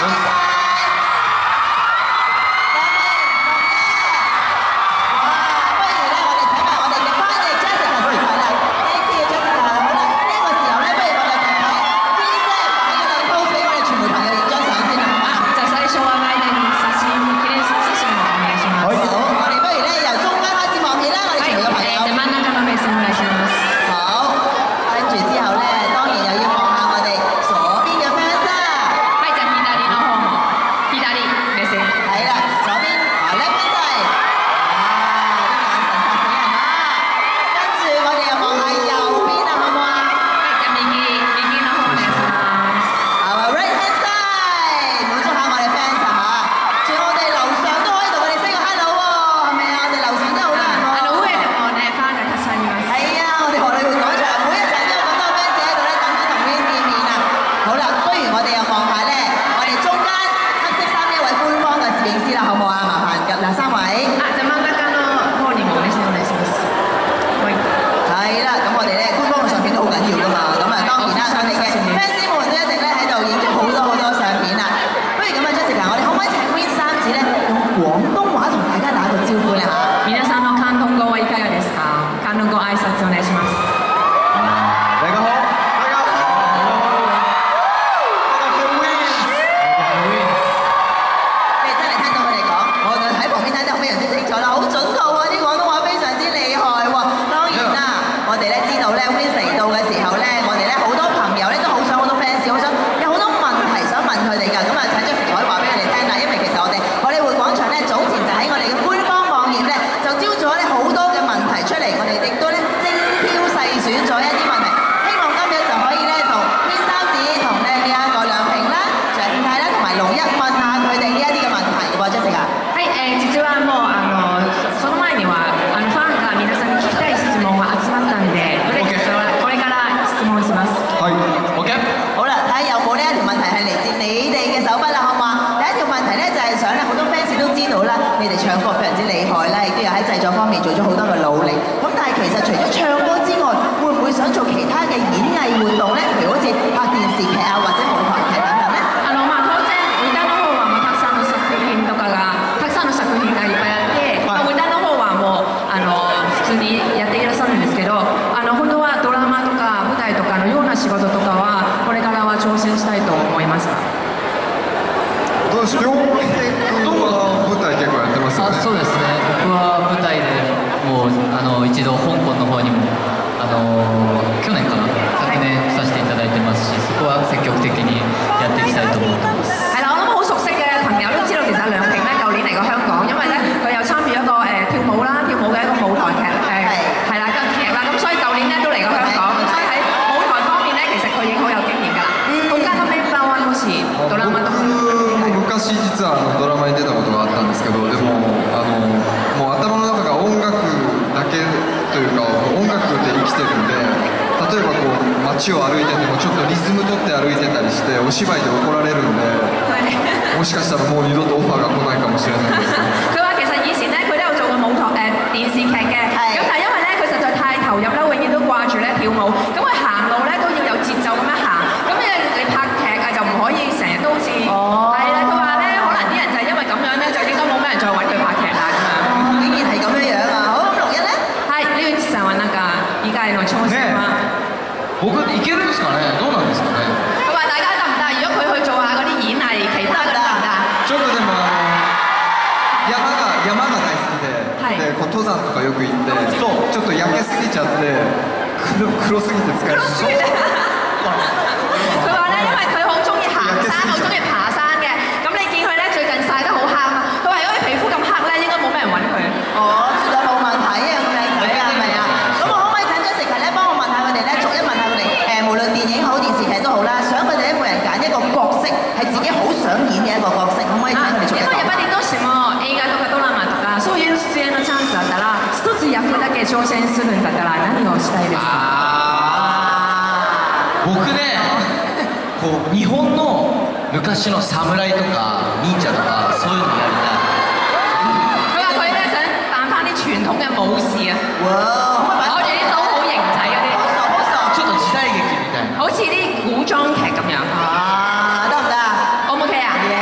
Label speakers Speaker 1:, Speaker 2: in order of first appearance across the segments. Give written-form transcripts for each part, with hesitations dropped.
Speaker 1: 好似啲古裝劇咁樣。啊，得唔得啊？O 唔 OK 啊？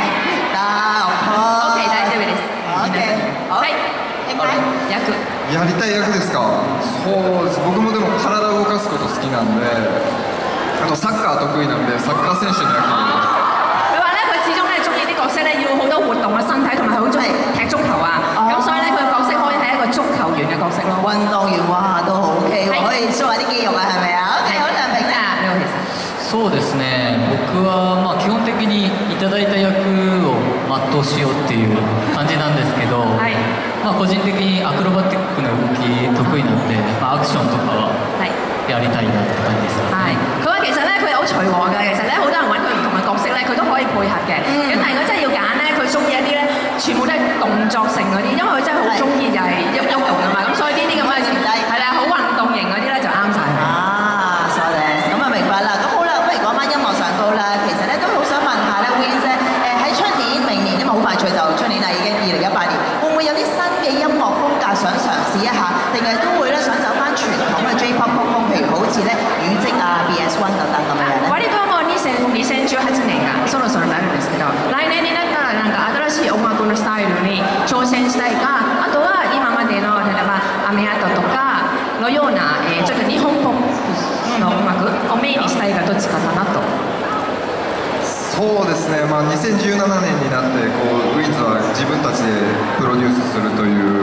Speaker 1: やりたい役ですか。そうです。僕もでも体を動かすこと好きなんで、あとサッカー得意なんでサッカー選手の役になります。
Speaker 2: 佢話咧，佢始終咧中意啲角色咧要好多活動嘅身體，同埋佢好中意踢足球啊。咁所以咧佢嘅角色可以係一個足球員嘅角色咯。
Speaker 3: 運動員哇都好 OK 喎，可以 show 下啲肌肉啊，係咪啊 ？OK， 好梁平啊，
Speaker 2: 呢個其實。
Speaker 4: そうですね、僕はまあ基本的にいただいた役を全うしようっていう感じなんですけど、はい、まあ個人的にアクロバティックな動き得意なんで、まあ、アクションとかはやりたいなって感じですね。
Speaker 2: 係，佢話其實咧佢好隨和嘅，其實咧好多人揾佢唔同嘅角色咧，佢都可以配合嘅。咁但係如果真係要揀咧，佢中意一啲咧，全部都係動作性嗰啲，因為佢真係好中意就係喐動啊嘛，咁所以呢啲咁嘅係啦，好運動型嗰啲咧就啱晒。
Speaker 3: 啊，so this 咁啊明白啦。咁好啦，不如講翻音樂上高啦。其實咧都好想問下咧 Wins 咧，喺出年、明年，因為好快脆就出年啦，已經2018年，會唔會有啲新嘅音樂風格想嘗試一下，定係都會咧想走翻傳統嘅 J-pop 曲風，譬如好似咧雨積啊、BS1 等等咁樣咧？
Speaker 2: 割ともう2018年がそろそろなるんですけど、来年になったらなんか新しい音楽のスタイルに挑戦したいか、あとは今までの例えば雨跡とかのような、ちょっと日本ポップの音楽をメインにしたいかどっちかかなと。
Speaker 1: そうですね、まあ、2017年になってこうウィンズは自分たちでプロデュースするという、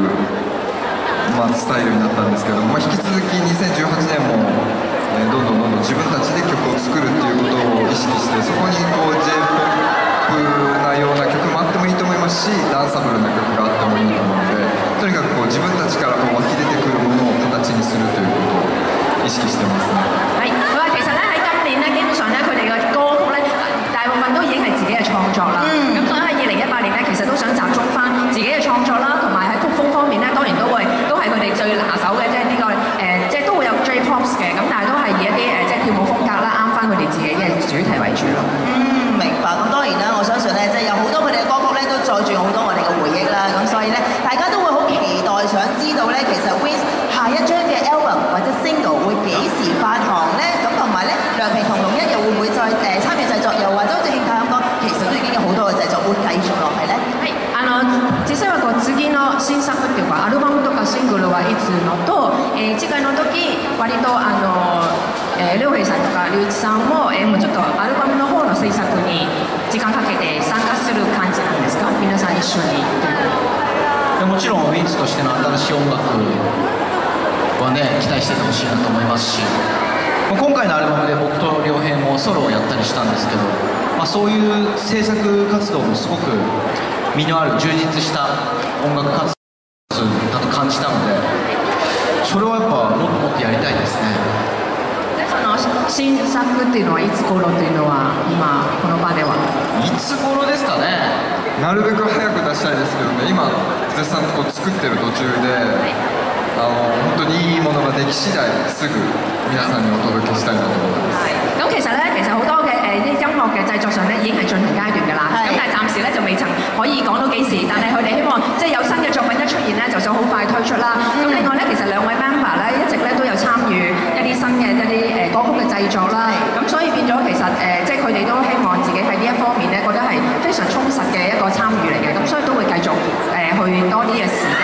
Speaker 1: まあ、スタイルになったんですけど、まあ、引き続き2018年も、どんどん自分たちで曲を作るっていうことを意識して、そこにこう J-POP なような曲もあってもいいと思いますし、ダンサブルな曲があってもいいと思うので、とにかくこう自分たちからこう湧き出てくるものを形にするということを意識してますね。
Speaker 2: 係，佢話其實咧喺今年咧，基本上咧佢哋嘅歌曲咧，大部分都已經係自己嘅創作啦。咁所以喺2018年咧，其實都想集中翻自己嘅創作啦，同埋喺曲風方面咧，當然都係佢哋最拿手嘅，即係呢個即係都會有 J-pop 嘅，咁但係都係以一啲即係跳舞風格啦，啱翻佢哋自己嘅主題為主咯。
Speaker 3: 明白。咁當然啦，我相信咧，即係有好多佢哋嘅歌曲咧，都載住好多我哋嘅回憶啦。咁所以咧，大家都會好期待，想知道咧，其實 Wins 下一張嘅 album 或者 single 會幾時發行咧？咁同埋咧，梁平同龍一又會唔會再參與製作？又或者好似慶太咁講，其實都已經有好多嘅製作會繼續落去咧？
Speaker 2: はい、実際はこう次の新作っていうかアルバムとかシングルはいつのと、次回の時割と亮平さんとか龍一さんも、もうちょっとアルバムの方の制作に時間かけて参加する感じなんですか？皆さん一緒に。
Speaker 4: もちろんウィンズとしての新しい音楽はね期待しててほしいなと思いますし、今回のアルバムで僕と良平もソロをやったりしたんですけど、そういう制作活動もすごく実のある充実した音楽活動だと感じたので、それはやっぱもっともっとやりたいですね。
Speaker 2: 新作っていうのはいつ頃っていうのは今この場ではい
Speaker 4: つ頃ですかね。
Speaker 1: なるべく早く出したいですけどね、今絶賛こう作ってる途中で、本当にいいものができ次第すぐ皆さんにお届けしたいなと思います。
Speaker 2: 咁其實咧，好多嘅啲音樂嘅製作上咧已經係進行階段㗎啦。咁但係暫時咧就未曾可以講到幾時，但係佢哋希望即係有新嘅作品一出現咧，就想好快推出啦。咁另外咧，其實兩位 member 咧一直咧都有參與一啲新嘅一啲歌曲嘅製作啦。咁所以變咗其實即係佢哋都希望自己喺呢一方面咧，覺得係非常充實嘅一個參與嚟嘅。咁所以都會繼續去多啲嘅時間。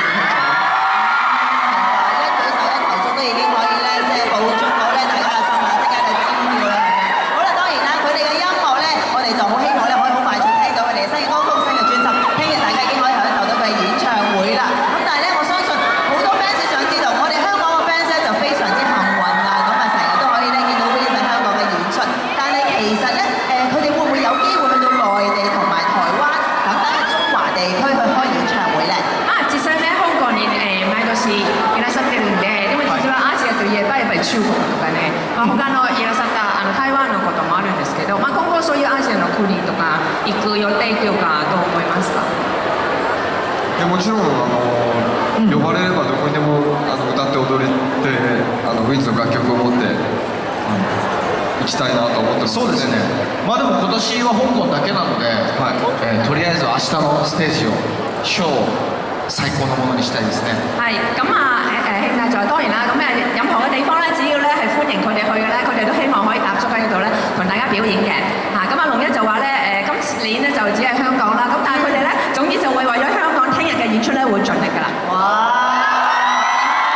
Speaker 2: 中国とかね、他のいらっしゃった台湾のこともあるんですけど、今後そういうアジアの国とか行く予定というかどう思いますか？
Speaker 1: いやもちろん呼ばれればどこにでも歌って踊れてウィンズの楽曲を持って行きたいなと思ってます。
Speaker 4: そうですね。でも今年は香港だけなので、とりあえず明日のステージをショー最高のものにしたいですね。
Speaker 2: 係咁慶大在當然啦，咁任何嘅地方咧，只要咧係歡迎佢哋去嘅咧，佢哋都希望可以踏足喺度咧同大家表演嘅。咁龍一就話咧今年咧就只係香港啦，咁但係佢哋咧總之就會為咗香港聽日嘅演出咧會盡力㗎啦。哇！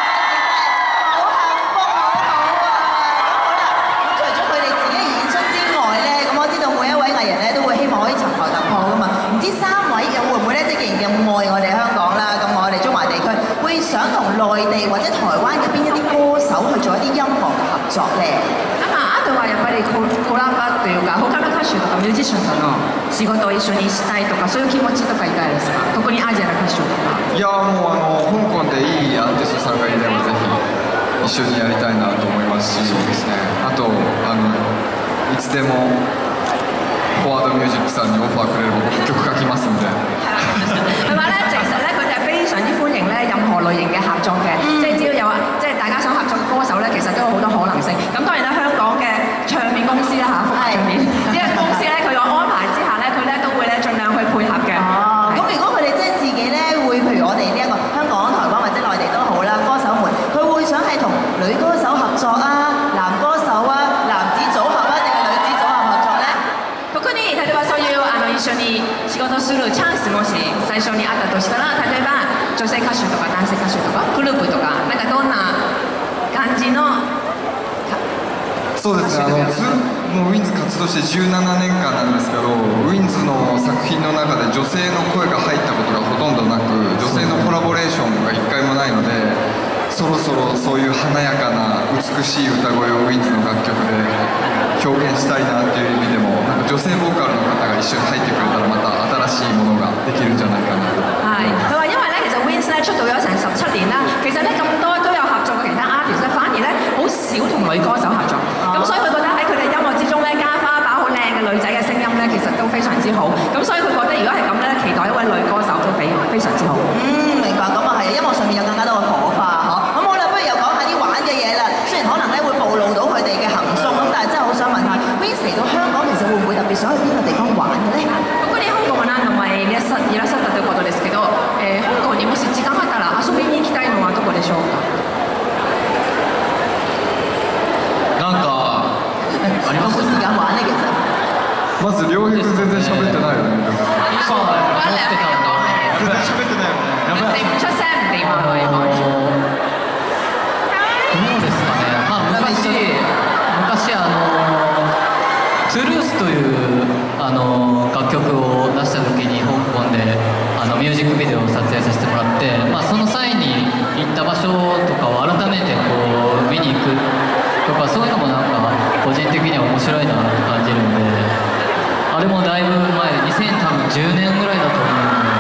Speaker 3: 3位會唔會咧，即係既然咁愛我哋香港啦，咁我哋中華地區會想同內地或者台灣嘅邊一啲歌手去做一啲音樂嘅合作咧？
Speaker 2: あとはやっぱりコラボというか他の歌手とかミュージシャンとの仕事を一緒にしたいとかそういう気持ちとかいかがですか？特にアジアの歌手とか。
Speaker 1: いやもう香港でいいアーティストさんがいればぜひ一緒にやりたいなと思いますし、そうですね、あといつでもフォワードミュージックさんにオファーくれれば僕曲書きますんで。
Speaker 2: 佢話咧，其實咧佢哋係非常之歡迎咧任何類型嘅合作嘅，即係只要有即係大家想合作嘅歌手咧，其實都有好多可能性。咁當然啦，香港嘅唱片公司啦嚇，福華唱片呢個公司咧，佢有安排之下咧，佢咧都會咧盡量去配合嘅。
Speaker 3: 哦，咁如果佢哋即係自己咧會，譬如我哋呢一個香港、台灣或者內地都好啦，歌手們佢會想係同女歌手合作啊、男歌手啊、男子組合啊，定係女子組合合作咧？
Speaker 2: 特に例えばそういう一緒に仕事するチャンスもし最初にあったとしたら、例えば女性歌手とか男性歌手とかグループとかなんかどんな感じの。
Speaker 1: そうですね、もうウィンズ活動して17年間なんですけど、ウィンズの作品の中で女性の声が入ったことがほとんどなく、女性のコラボレーションが一回もないので、そろそろそういう華やかな美しい歌声をウィンズの楽曲で表現したいなっていう意味でも、なんか女性ボーカルの方が一緒に入ってくれたらまた新しいものができるんじゃないかなと。
Speaker 2: 係，佢話因為咧其實 Wins 咧出道咗成17年啦，其實咧咁多都有合作嘅其他 artist 咧，反而咧好少同女歌手合作，咁所以佢覺得喺佢哋音樂之中咧加花把好靚嘅女仔嘅聲音咧，其實都非常之好，咁所以佢覺得如果係咁咧，期待一位女歌手都非常之好。
Speaker 3: 明白，咁啊係，音樂上面有更加多嘅火花嗬。咁好啦，不如又講下啲玩嘅嘢啦。雖然可能咧會暴露到佢哋嘅行蹤，咁但係真係好想問下 Wins 嚟到香港，其實會唔會特別想去邊個地方玩嘅咧？
Speaker 2: ここに香港は何度もいらっしゃったということですけど、香港にもし時間があったら遊びに行きたいのはどこでしょうか？
Speaker 4: なんかあります？
Speaker 3: 時間玩咧，其實。
Speaker 1: まず両翼全然喋ってないよね。
Speaker 4: そうだよ、思ってたんだ。
Speaker 1: 全然喋ってないよね。
Speaker 2: 你唔出聲唔掂啊！佢講。
Speaker 4: どうですかね、まあ、昔トゥルースという楽曲を出した時に香港でミュージックビデオを撮影させてもらって、まあ、その際に行った場所とかを改めてこう見に行くとか、そういうのもなんか個人的には面白いなと感じるので、あれもだいぶ前2010年ぐらいだと思うので。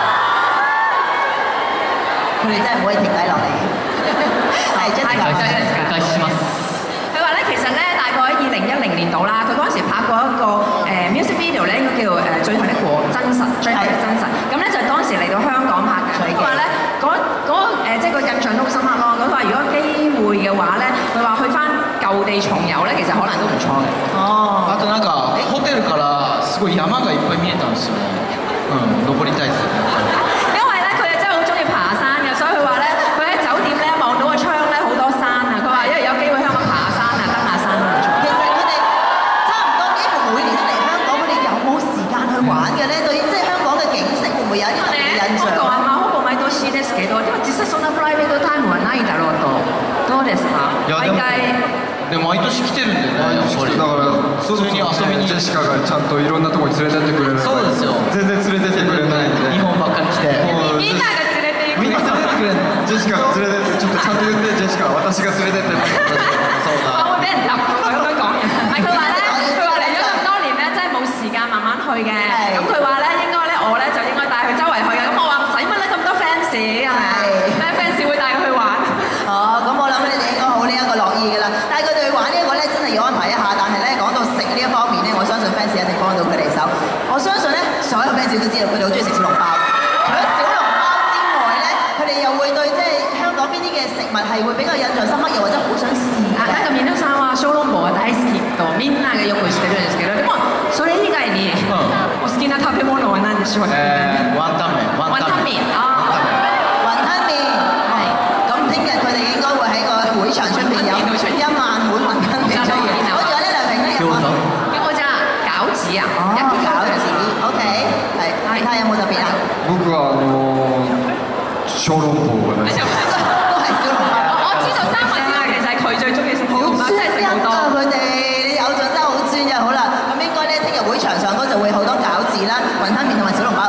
Speaker 3: 佢哋真係唔可以停低落嚟。係，即係
Speaker 4: 開始します。
Speaker 2: 佢話咧，其實咧，大概喺2010年度啦，佢嗰陣時拍過一個music video 咧，應該叫最後的真實，最後的真實。咁咧就當時嚟到香港拍嘅。佢話咧，即係個印象都好深刻咯。佢話如果機會嘅話咧，佢話去翻舊地重遊咧，其實可能都唔錯嘅。
Speaker 3: 哦。
Speaker 4: あとなんかホテルからすごい山がいっぱい見えたんですよね。登りたいですね。
Speaker 2: 因為咧，佢係真係好中意爬山嘅，所以佢話咧，佢喺酒店咧望到個窗咧好多山啊。佢話因為有機會香港爬山啊、登下山都唔錯。
Speaker 3: 其實佢哋差唔多幾乎每年都嚟香港，佢哋有冇時間去玩嘅咧？對於即係香港嘅景色，會唔會有一啲特別嘅印象？
Speaker 2: 香港はほぼ毎年ですけど、でも実際そんなプライベートタイムはないだろうと。どうですか？毎回。
Speaker 4: でも毎年来てるんでね。
Speaker 1: 毎年来てだから普通に遊びにジェシカがちゃんといろんなところに連れてってくれる。
Speaker 4: そうですよ。
Speaker 1: 全然連れてってくれないんで。
Speaker 4: 日本ばっかり来て。
Speaker 2: みんなが連れて行く。
Speaker 4: みんな連れてってくれる。
Speaker 1: ジェシカが連れてってちょっとちゃんと言ってジェシカ私が連れてって。
Speaker 4: そうだ。
Speaker 2: 我會俾人揼佢咁樣講。唔係佢話咧，佢話嚟咗咁多年咧，真係冇時間慢慢去嘅。咁佢話咧，應該咧我咧就應該帶佢周圍去嘅。咁我話唔使乜咧咁多 fans 係咪？咩 fans 會帶佢去玩？
Speaker 3: 哦，咁我諗你哋應該好呢一個樂意㗎啦。但係佢哋去玩呢一個咧，真係要安排一下。但係咧講到食呢一方面咧，我相信 fans 一定幫到佢哋手。我相信咧，所有 fans 都知道佢哋好中意食小籠包。除咗小籠包之外咧，佢哋又會對即係香港邊啲嘅食物係會比較印象深刻，又或者好想試嘅。
Speaker 2: なんか皆さんは小籠包は大好きとみんながよく知ってるんですけど、でもそれ以外にお好きな食べ物は何でしょうか？
Speaker 4: ワンタン麺。
Speaker 2: ワンタン麵啊。
Speaker 3: 雲吞麵係。咁聽日佢哋應該會喺個會場出邊有1萬碗雲吞麵出現。跟住咧，梁平咧有冇？
Speaker 2: 咁我就餃子啊。
Speaker 3: 哦，餃子 ，OK， 係。其他有冇特別啊？
Speaker 1: 僕は小籠包が大好き。
Speaker 3: 都係小籠包。
Speaker 2: 我知道3個之外，其實係佢最中意食小籠包，真係食好多。
Speaker 3: 佢哋啲偶像真係好專嘅，好啦。咁應該咧，聽日會場上高就會好多餃子啦、雲吞麵同埋小籠包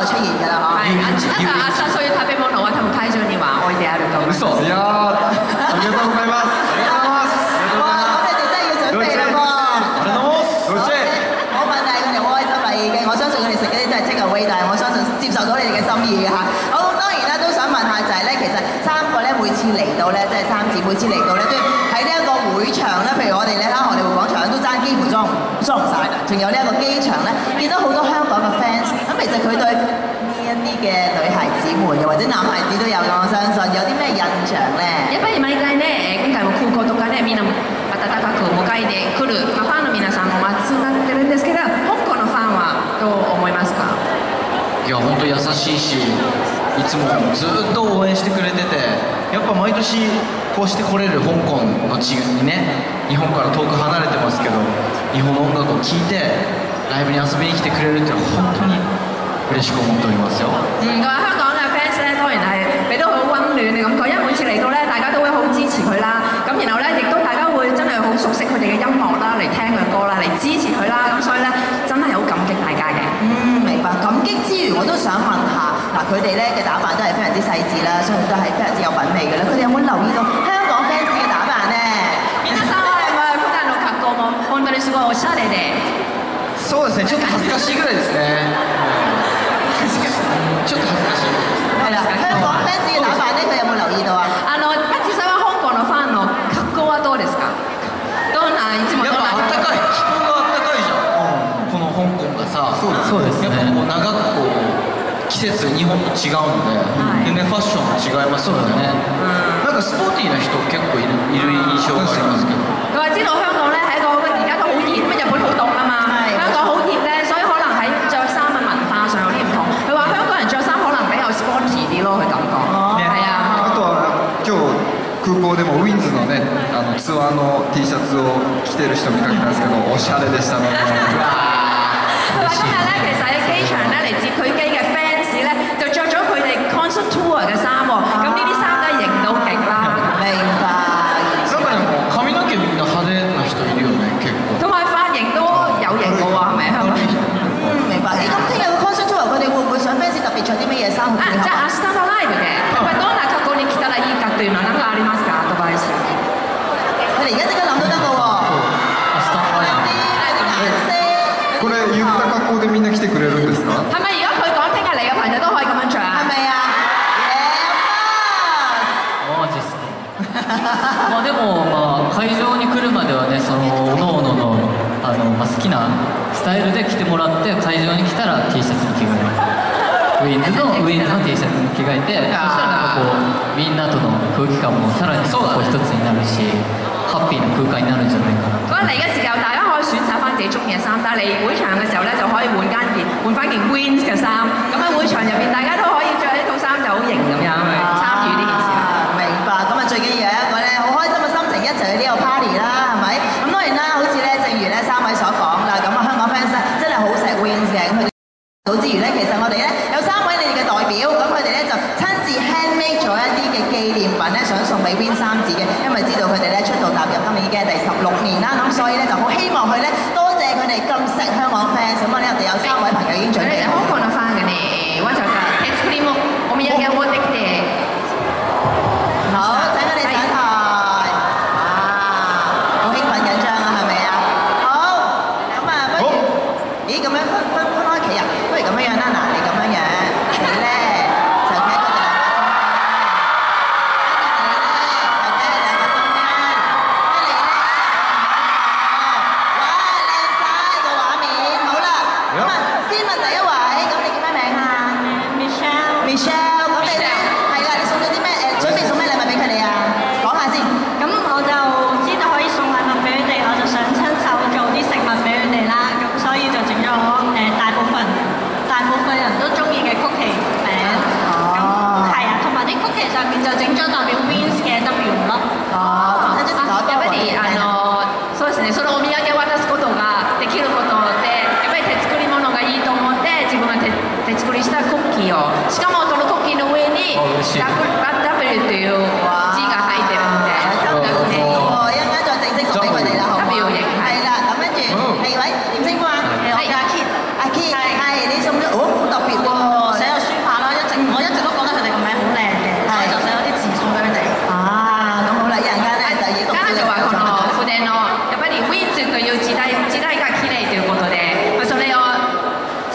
Speaker 4: 日
Speaker 2: なんか朝そういう食べ物は多分会場には置いてあると思います。
Speaker 4: 嘘。
Speaker 1: いやー、ありがとうございます。ありがとうございます。
Speaker 3: 哇！咁你哋真係要準備啦噃。冇問題，佢哋好開心啦已經。我相信佢哋食嗰啲都係 take away，但係我相信接受到你哋嘅心意嘅嚇。好，當然啦，都想問下就係咧，其實三個咧每次嚟到咧，即係三子每次嚟到咧，都喺呢一個會場咧，譬如我哋咧喺荷里活廣場都爭幾乎裝唔晒啦，仲有呢一個機場咧，見到好多香港嘅 fans，咁其實佢對一啲嘅女孩子們或者男孩子都有嘅，我相信有啲咩印象咧？
Speaker 2: やっぱり毎回ね、今回も空港とかね、みんな温かく迎えてくる、ファンの皆さんも集まってるんですけど、香港のファンはどう思いますか？
Speaker 4: いや本当優しいし、いつもずっと応援してくれてて、やっぱ毎年こうして来れる香港の地にね、日本から遠く離れてますけど、日本の音楽を聴いてライブに遊びに来てくれるっていうのは本当に嬉しく思っておりますよ。
Speaker 2: 佢話香港嘅 fans 咧，當然係俾到好温暖嘅感覺，因為每次嚟到咧，大家都會好支持佢啦。咁然後咧，亦都大家會真係好熟悉佢哋嘅音樂啦，嚟聽佢歌啦，嚟支持佢啦。咁所以咧，真係好感激大家嘅。
Speaker 3: 明白。感激之餘，我都想問下，嗱佢哋咧嘅打扮都係非常之細緻啦，相信都係非常之有品味嘅啦。佢哋有冇留意到香港 fans 嘅打扮呢？
Speaker 2: 皆さんは普段の格好も本当にすごいおしゃれで。
Speaker 4: そうですね、ちょっと恥ずかしいぐらいですね。ちょっと恥ずかしい。
Speaker 3: 係啦，香港 fans 嘅打扮咧，佢有冇留意到啊？
Speaker 2: マッチさんは香港のファンの格好はどうですか？どんないつも
Speaker 4: やっ
Speaker 2: どんな
Speaker 4: ぱあったかい、気候があったかいじゃん、この香港がさ。
Speaker 5: そうですね。
Speaker 4: やっぱこう長くこう季節日本と違うので、全然ファッションも違いますよね。なんかスポーティーな人結構いる印象がありますけど。
Speaker 2: 佢話知道香港咧係一個而家都好熱，咁日本好凍啊嘛，香港好熱咧，所以可能喺着衫嘅文化上有啲唔同。佢話香港人着衫可能比較 sporty 啲咯，佢咁講。係啊。
Speaker 1: あとは今日空港でもウィンズのねツアーの T シャツを着てる人見かけたんですけど、おしゃれでしたね。
Speaker 2: 佢話今日咧其實喺機場咧嚟接佢機嘅 fans 咧就着咗佢哋 concert tour 嘅衫喎，咁呢啲衫都係型到極啦。
Speaker 3: 明白。
Speaker 4: なんかでも髪の毛みんな派手な人いるよね結構。
Speaker 2: 同埋髮型都有型嘅喎，係咪香港人？
Speaker 3: 明白。咁聽日個 concert tour 佢哋會唔會想 fans 特別着啲乜嘢衫去配合？
Speaker 2: じゃあ明日のライブでやっぱりどんな格好に着たらいいかというのは何かありますか？アドバイス。
Speaker 3: 佢哋而家即刻諗都得㗎喎。
Speaker 1: これ言った格好でみんな来てくれるんですか？
Speaker 2: 係咪如果佢講聽日嚟嘅朋友都可以咁樣着啊？
Speaker 3: 係咪啊？
Speaker 5: マジっすか。まあでも、会場に来るまではね、その各々の好きなスタイルで着てもらって、会場に来たら T シャツに着替える。ウィンズの T シャツに着替えて、そしたらなんかこうみんなとの空気感もさらにこう一つになるし、ハッピーな空間になるんじゃないかな。
Speaker 2: 嗰日嚟嘅時候，大家可以選擇翻自己中意嘅衫，但係嚟會場嘅時候咧，就可以換翻件 Wins 嘅衫。咁喺會場入邊，大家都可以着呢套衫就好型咁樣去參與呢件事。
Speaker 3: 明白。咁啊，最緊要有一個咧好開心嘅心情一齊去呢個 party 啦，係咪？咁當然啦，好似咧正如咧三位所講啦，咁啊香港 fans 咧真係好錫 Wins 嘅，咁佢哋到之餘咧，其實我哋咧有三位你哋嘅代表，咁佢哋咧就親自 handmade 咗一啲嘅紀念品咧，想送俾 Wins 三子嘅，因為知道佢哋咧出道踏入今年已經係第16年啦，咁所以咧就好希望佢咧多謝佢哋咁錫香港 fans，咁我哋有三位朋友已經準備好。
Speaker 2: 香港のファンがね、わざわざ手作りもお土産を持ってきて。
Speaker 3: 好，請佢哋上台。好興奮緊張啊，係咪啊？好，咁啊，不如，咦，咁樣分開企啊？不如咁樣啦，嗱，你咁樣樣，你咧就企喺佢哋兩個中間，跟住你咧就企喺兩個中間，哇，靚晒個畫面，好啦，咁啊，先問第一位，咁你叫咩名啊 ？Michelle，咁你咧係啦，你送咗啲咩？準備送咩禮物俾佢哋啊？講下先。
Speaker 6: 咁我就知道可以送禮物俾佢哋，我就想親手做啲食物俾佢哋啦。咁所以就整咗大部分人都中意嘅曲奇餅。咁係啊，同埋啲曲奇上面就整咗代表 Wins 嘅 W 咯。
Speaker 3: 親自
Speaker 2: やっぱりそうですね、そのお土産を渡すことができることで、やっぱり手作り物がいいと思って自分が手作りしたクッキーを、しかもそのクッキーの上に W という字が入ってるんで、
Speaker 3: 一陣間再正式送俾佢哋啦，好唔好？係啦，咁跟住第二位點稱呼啊？
Speaker 6: 係阿 Kit，
Speaker 3: 阿 Kit，係你送咗，好特別喎，
Speaker 6: 寫咗書法啦，一直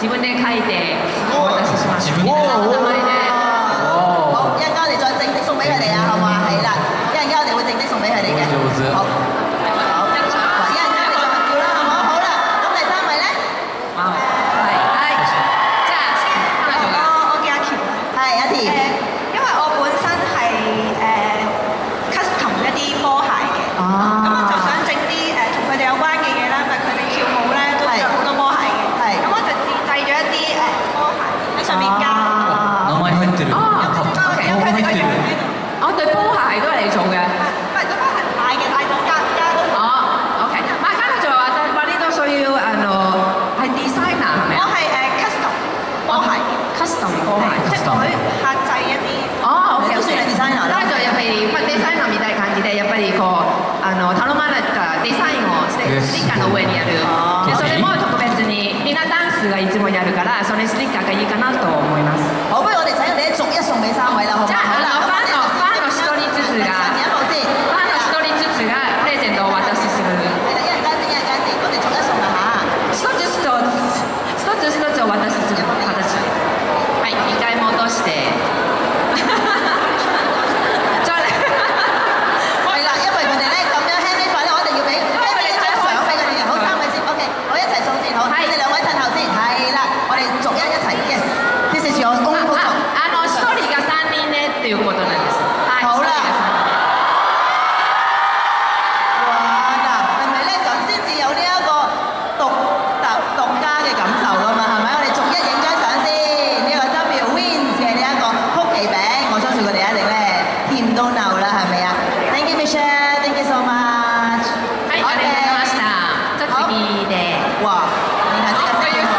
Speaker 2: 自分で書いてお渡しします。
Speaker 4: 自分で
Speaker 2: 皆さんの名前で。
Speaker 3: 好，一陣間我哋再正式送俾佢哋啊，好唔好啊？係啦，一陣間我哋會正式送俾佢哋嘅。好，好，一陣間我哋再合照啦，好唔好？好啦，咁第三位咧，
Speaker 2: 係，即係
Speaker 6: 我叫阿喬。
Speaker 3: 係阿田。
Speaker 6: 因為我本身係custom 一啲波鞋嘅，咁我就想整啲同佢哋有關嘅嘢啦，因為佢哋跳舞咧都着好多波鞋嘅，咁我就自製咗一啲波鞋喺上面加。
Speaker 5: 名前入ってる。
Speaker 6: 有佢哋個樣喺度。
Speaker 2: 我對波鞋都係你做嘅。
Speaker 6: 唔係，嗰波係買嘅，但係就加嗰個。
Speaker 2: OK。買翻佢就話呢度需要係 designer 係咪
Speaker 6: 我係custom 波鞋
Speaker 2: ？custom 波鞋。
Speaker 6: 即係佢客製一啲。
Speaker 2: OK。
Speaker 3: 都算係 designer 啦。
Speaker 2: だからやっぱりデザイナーみたいな感じでやっぱりこう頼まれたデザインをステッカーの上にやる。でそれも特別にみんなダンスがいつもやるからそれステッカーがいいかなと思います。
Speaker 3: 好，不如我哋請佢哋逐一送俾3位啦，好唔好？
Speaker 2: じゃあ
Speaker 3: 好啦，
Speaker 2: ファンの一人ずつが
Speaker 3: 前一步先。
Speaker 2: ファンの一人ずつがプレゼントをお渡しする。
Speaker 3: 係啦，一陣間先，一陣間先，我哋逐一送啦嚇。
Speaker 2: 一つお渡しする形。はい、2回戻して。再嚟。
Speaker 3: 係啦，因為佢哋咧咁樣 handmade 法咧，我一定要俾一張相俾佢哋嘅。好，3位先 ，OK， 我一齊送先，好，你哋2位褪後先，係啦，我哋逐一齊 ，yes，this is your own photo。
Speaker 2: 一人が3人ねっていうことなんです。はい。
Speaker 3: 好啦。哇！嗱，係咪咧咁先至有呢一個獨家嘅感受㗎嘛？係咪？我哋逐一影張相先。呢個 W Wins 嘅呢一個曲奇餅，我相信佢哋一定咧甜到流啦，係咪啊 ？Thank you Michelle, thank you so much。
Speaker 2: はい、ありがとうございました。じゃあ次で。
Speaker 3: 哇！你睇即刻識喎。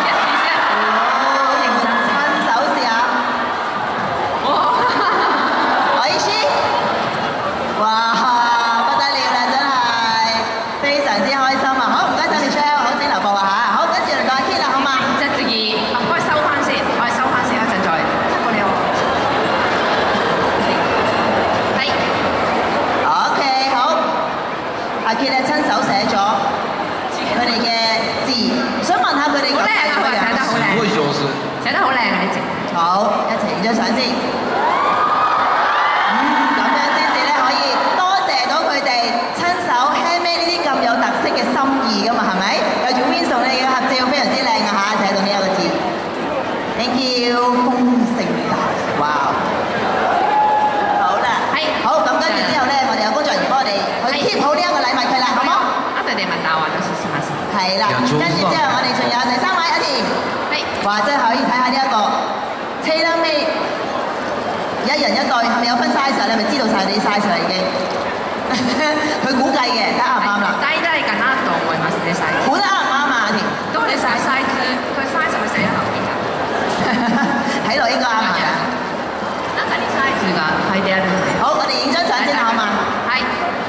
Speaker 3: 親手試下。我意思，哇，不得了啦，真係非常之開心啊！好，唔該曬 Michelle，好請留步啊嚇。好，跟住嚟到阿 Kit 啦，好嘛？
Speaker 2: 即係自己，我收翻先，我收翻先，一陣再過嚟我。係。
Speaker 3: OK，好。阿 Kit 咧親手寫咗佢哋嘅字，想問下佢哋
Speaker 2: 好靚啊！佢寫得好靚，
Speaker 4: すごい上手。
Speaker 2: 寫得好靚啊！呢隻。
Speaker 3: 好，一齊影張相先。咁樣先至咧可以多謝到佢哋親手 handmade 呢啲咁有特色嘅心意噶嘛，係咪？有住 Win 送你嘅合照，非常之靚啊嚇，寫到呢一個字。Thank you，豐盛大，哇！好啦，好咁跟住之後咧，我哋有工作人員幫我哋去 keep 好呢一個禮物佢啦，好冇？
Speaker 2: 後でまたお渡しします。
Speaker 3: 係啦，跟住之後我哋仲有第3位阿田，哇！真係可以睇下呢一個 tailor made。一人一對，係咪有分 size 啊？你係咪知道晒你啲 size 啦已經？佢估計嘅，睇啱唔啱啦？
Speaker 2: 大體かなと思いますね、サイズ。
Speaker 3: 估得啱唔啱啊？阿田？
Speaker 2: どうですか、サイズ？佢 size 咪寫喺後邊㗎？
Speaker 3: 睇落應該啱啊！
Speaker 2: 中にサイズが書いてあるので。
Speaker 3: 好，我哋影張相先啦，好嘛？
Speaker 2: 係。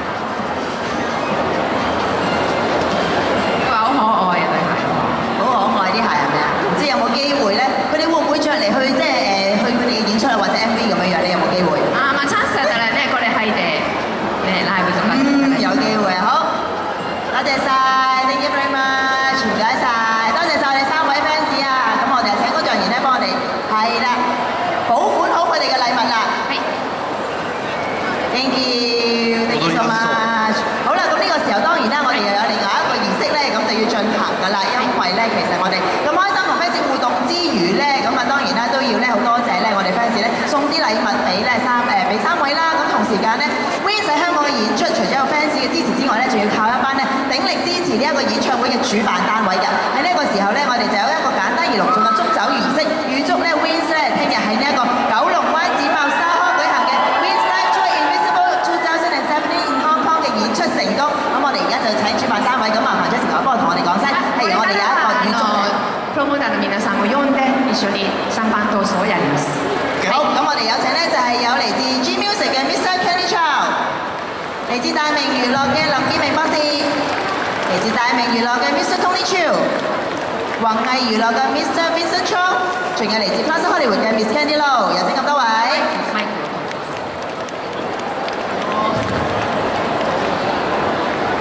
Speaker 2: 佢話好可愛啊，對鞋。
Speaker 3: 好可愛啲鞋係咪啊？唔知有冇機會咧？佢哋會唔會着嚟去即係去佢哋嘅演出啊，或者 MV 咁樣樣？你有冇機會？
Speaker 2: まあチャンスだったらね、これ履いてねライブとか。
Speaker 3: 有機會，好，多謝晒 ，thank you very much，唔該晒，多謝晒我哋3位 fans 啊！咁我哋請工作人員咧幫我哋係啦，保管好佢哋嘅禮物啦。
Speaker 2: 係。
Speaker 3: Thank you so much。好啦，咁呢個時候當然啦，我哋又有另外一個儀式咧，咁就要進行㗎啦。因為咧，其實我哋咁開心同 fans 互動之餘咧，咁啊當然啦都要咧好多謝咧我哋 fans 咧送啲禮物俾咧俾3位啦。咁同時間咧 ，Wins 喺香港嘅演出，除咗有 fans 嘅支持之外咧，仲要靠一班咧鼎力支持呢一個演唱會嘅主辦單位㗎。喺呢一個時候咧，我哋就有一個簡單而隆重嘅祝酒儀式，預祝咧 Wins 咧聽日喺呢一個九龍灣展貿沙康舉行嘅 Wins Live Tour Invisible 2017 in Hong Kong 嘅演出成功。咁我哋而家就請主辦單位咁麻煩Jessica幫我同我哋講聲，譬如我哋有一個預祝。
Speaker 2: プロモーターの皆さんを呼んで一緒にシャンパントーストをやります。
Speaker 3: 好，咁我哋有請咧就係有嚟自 G Music 嘅 Mr. Kenny Chow， 嚟自大明娛樂嘅林建明博士，嚟自大明娛樂嘅 Mr. Tony Chiu， 宏藝娛樂嘅 Mr. Vincent Chong， 仲有嚟自 Plaza Hollywood 嘅 Miss Candy Lo， 有請咁多位。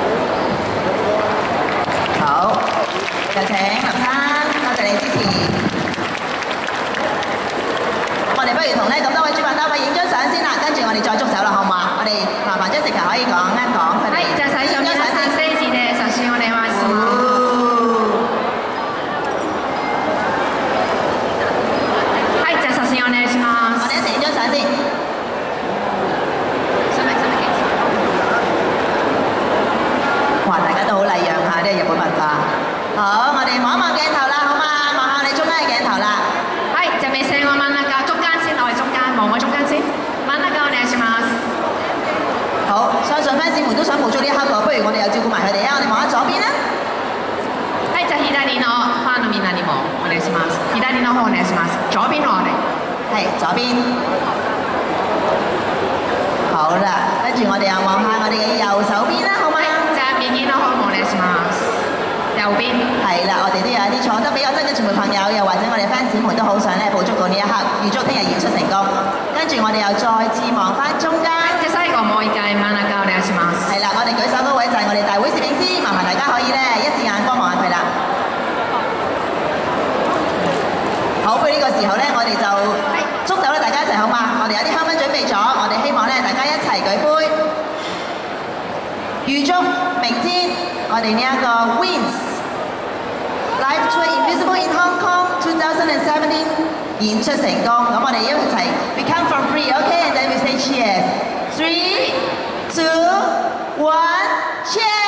Speaker 3: 好，有請林生，多謝你支持。
Speaker 2: 方お願いします。左邊落嚟。
Speaker 3: 係左邊。好啦，跟住我哋又望下我哋嘅右手邊啦，好嗎？
Speaker 2: じゃあ右の方お願いします。右邊。係
Speaker 3: 啦，我哋都有一啲坐得比較真嘅傳媒朋友，又或者我哋 fans 們都好想咧捕捉到呢一刻，預祝聽日演出成功。跟住我哋又再次望翻中間。
Speaker 2: 即係最後もう一回真ん中お願いします。
Speaker 3: 係啦，我哋舉手嗰位就係我哋大會攝影師，麻煩大家可以咧一致眼光望下佢啦。好，不如呢個時候咧，我哋就祝酒咧，大家一齊好嘛？我哋有啲香檳準備咗，我哋希望咧大家一齊舉杯，預祝明天我哋呢一個 Wins Live Tour Invisible in Hong Kong 2017演出成功。咁我哋一齊 We come from free, okay? And then we say cheers. 3, 2, 1, cheers!